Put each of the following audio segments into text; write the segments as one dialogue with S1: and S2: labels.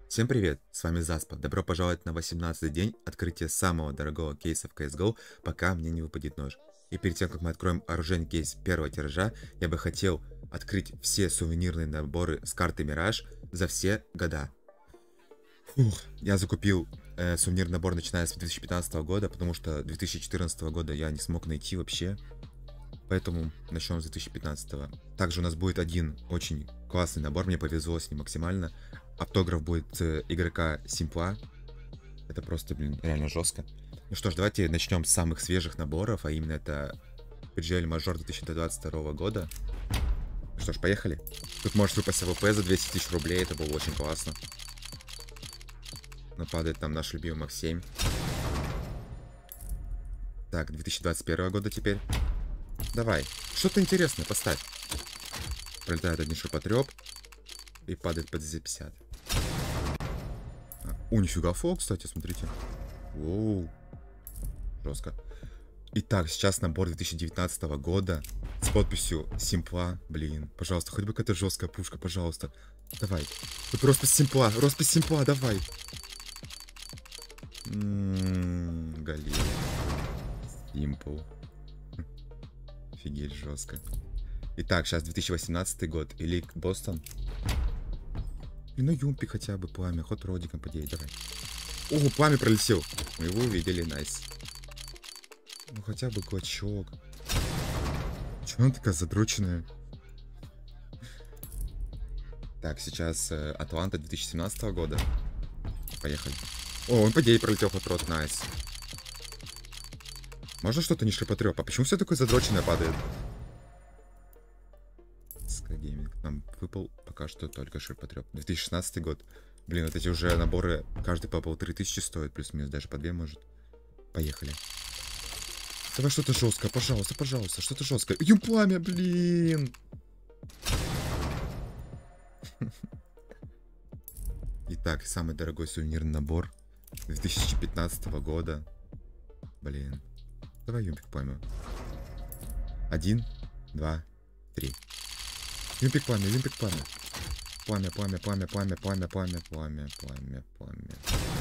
S1: Всем привет, с вами Заспа. Добро пожаловать на 18-й день открытия самого дорогого кейса в CSGO, пока мне не выпадет нож. И перед тем, как мы откроем оружейный кейс первого тиража, я бы хотел открыть все сувенирные наборы с карты Мираж за все года. Я закупил сувенирный набор начиная с 2015 года, потому что 2014 года я не смог найти вообще. Поэтому начнем с 2015. Также у нас будет один очень классный набор, мне повезло с ним максимально. Автограф будет игрока Симпла. Это просто, реально жестко. Ну что ж, давайте начнем с самых свежих наборов, а именно это PGL Major 2022 года. Ну что ж, поехали. Тут может выпасть АВП за 200 тысяч рублей, это было очень классно. Но падает там наш любимый Мак 7. Так, 2021 года теперь. Давай, что-то интересное поставь. Пролетает один ширпотреб и падает под Z50. О, нифига фол, кстати, смотрите. Воу. Жестко. Итак, сейчас набор 2019 года с подписью Симпла. Блин, пожалуйста, хоть бы какая-то жесткая пушка, пожалуйста. Давай. Вот роспись Симпла, давай. Галил. Симпл. Офигеть, жестко. Итак, сейчас 2018 год. Или Бостон. И на Юмпи хотя бы пламя. Ход родиком по 9, давай. Ого, пламя пролетел. Мы его увидели, найс. Ну хотя бы клочок. Чё она такая задроченная? Так, сейчас Атланта 2017 года. Поехали. О, он по 9 пролетел ход род, найс. Можно что-то не ширпотреб? А почему все такое задроченное падает? Скайгейминг. Нам выпал пока что только ширпотреб. 2016 год. Блин, вот эти уже наборы, каждый по 1500 стоит, плюс-минус, даже по 2 может. Поехали. Давай что-то жесткое, пожалуйста, пожалуйста, что-то жесткое. Пламя, блин! Итак, самый дорогой сувенирный набор 2015 года. Блин. Давай юмпик пламя. 1, 2, 3. Юмпик пламя, юмпик пламя. Пламя, пламя, пламя, пламя, пламя, пламя, пламя, пламя, пламя.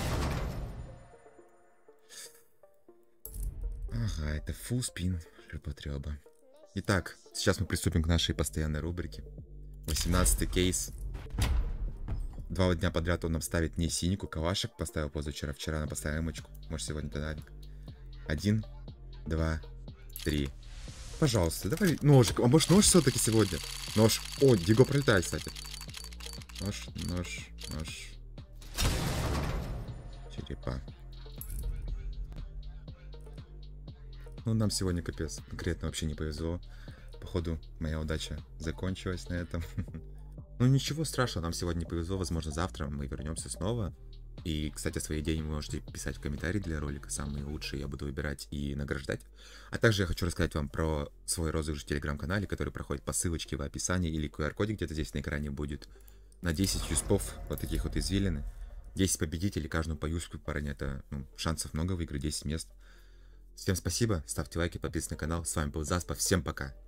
S1: Ага, это full спин ширпотреба. Итак, сейчас мы приступим к нашей постоянной рубрике. 18-й кейс. 2 дня подряд он нам ставит не синьку, калашек поставил позавчера, вчера нам поставил эмочку. Может сегодня динамик. 1, 2, 3. Пожалуйста, давай ножик. А может нож все-таки сегодня? Нож. О, Диго пролетает, кстати. Нож, нож, нож. Черепа. Ну, нам сегодня капец. Конкретно вообще не повезло. Походу, моя удача закончилась на этом. Ну, ничего страшного, нам сегодня не повезло. Возможно, завтра мы вернемся снова. И, кстати, свои идеи вы можете писать в комментарии для ролика. Самые лучшие я буду выбирать и награждать. А также я хочу рассказать вам про свой розыгрыш в телеграм-канале, который проходит по ссылочке в описании, или QR-коде где-то здесь на экране будет. На 10 юспов, вот таких вот извилины. 10 победителей, каждому по юспу парень. Это шансов много выиграть, 10 мест. Всем спасибо, ставьте лайки, подписывайтесь на канал. С вами был Заспа, всем пока.